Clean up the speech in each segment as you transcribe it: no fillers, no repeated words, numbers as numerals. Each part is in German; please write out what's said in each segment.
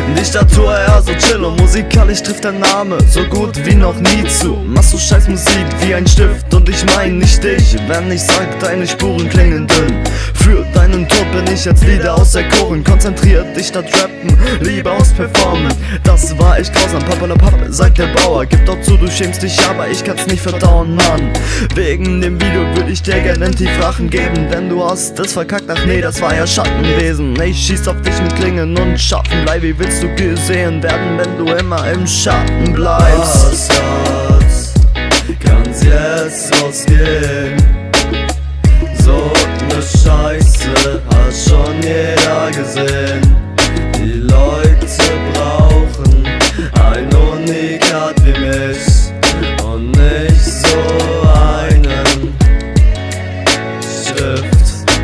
Die Statur eher so chill und musikalisch trifft der Name so gut wie noch nie zu. Machst du scheiß Musik wie ein Stift und ich mein nicht dich, wenn ich sag, deine Spuren klingen dünn. Für deinen Tod bin ich jetzt Lieder aus der Choren. Konzentriert dich statt rappen, lieber aus performen. Das war echt grausam, Papa la Papp, sagt der Bauer. Gib doch zu, du schämst dich, aber ich kann's nicht verdauen, Mann. Wegen dem Video würde ich dir gerne tief Rachen geben, denn du hast das verkackt, ach nee, das war ja Schattenwesen. Ich schieß auf dich mit Klingen und Schatten, bleib, wie willst du gesehen werden, wenn du immer im Schatten bleibst? Kann's jetzt losgehen? So ne Scheiße hat schon jeder gesehen. Die Leute brauchen ein Unikat wie mich und nicht so einen Stift.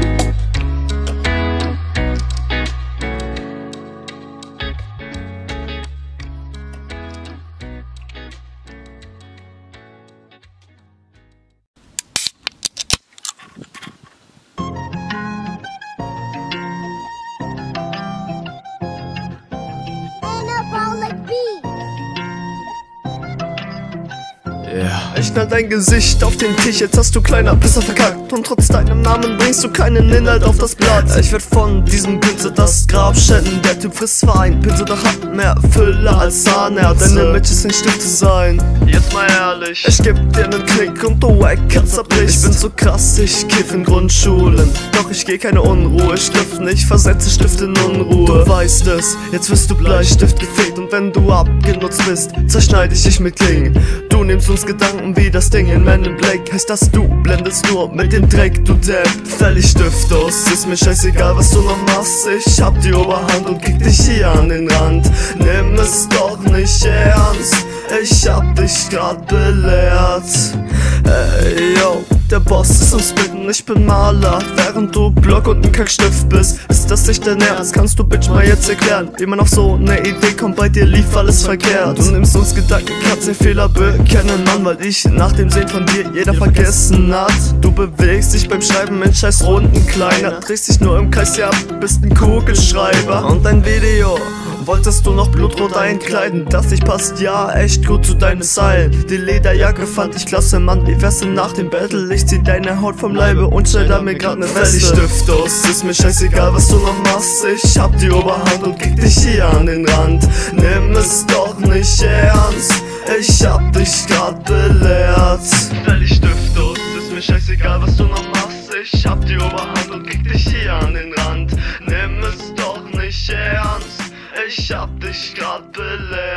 Ich knall dein Gesicht auf den Tisch, jetzt hast du kleiner Pisser verkackt. Und trotz deinem Namen bringst du keinen Inhalt auf das Blatt. Ich werd von diesem Pinsel das Grab schänden. Der Typ frisst Wein, Pinsel doch hat mehr Fülle als Zahnärzte. Deine Image ist ein Stift zu sein, jetzt mal ehrlich. Ich geb dir nen Klick und du Wack-Cut zerbrichst. Ich bin so krass, ich kiff in Grundschulen. Doch ich geh keine Unruhe, Stift nicht, versetze Stift in Unruhe. Du weißt es, jetzt wirst du Bleistift gefegt. Und wenn du abgenutzt bist, zerschneid ich dich mit Klingen. Du nimmst uns Gedanken wie das Ding in Men in Black. Heißt das, du blendest nur mit dem Dreck, du Depp. Völlig stiftlos, ist mir scheißegal, was du noch machst. Ich hab die Oberhand und krieg dich hier an den Rand. Nimm es doch nicht ernst, ich hab dich grad belehrt. Ey, yo, der Boss ist am Spitten, ich bin Maler. Während du Block und ein Kackstift bist, ist das nicht dein Ernst? Kannst du Bitch mal jetzt erklären, wie man auf so ne Idee kommt? Bei dir lief alles verkehrt. Du nimmst uns Gedanken, kannst den Fehler bekennen, Mann, weil ich nach dem Sehen von dir jeder vergessen hat. Du bewegst dich beim Schreiben in scheiß Runden kleiner, drehst dich nur im Kreis, ja, bist ein Kugelschreiber. Und dein Video wolltest du noch blutrot einkleiden, das nicht passt, ja, echt gut zu deinen Zeilen. Die Lederjacke fand ich klasse, Mann, wie wär's denn nach dem Battle? Ich zieh deine Haut vom Leibe und stell da mir grad ne Weste. Stiftlos, ist mir scheißegal, was du noch machst. Ich hab die Oberhand und krieg dich hier an den Rand. Nimm es doch nicht ernst, ich hab dich grad belehrt. Völlig stiftlos, ist mir scheißegal, was du noch machst. Ich hab die Oberhand und krieg dich hier an den Rand. Nimm es doch nicht ernst, ich hab dich grad belehrt.